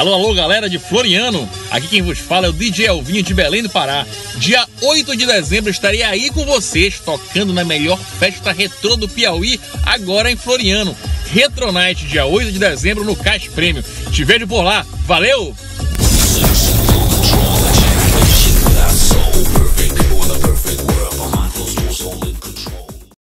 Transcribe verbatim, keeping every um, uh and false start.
Alô, alô, galera de Floriano. Aqui quem vos fala é o D J Elvinho de Belém do Pará. Dia oito de dezembro estarei aí com vocês, tocando na melhor festa retrô do Piauí, agora em Floriano. Retro Night, dia oito de dezembro no Cais Prêmio. Te vejo por lá. Valeu!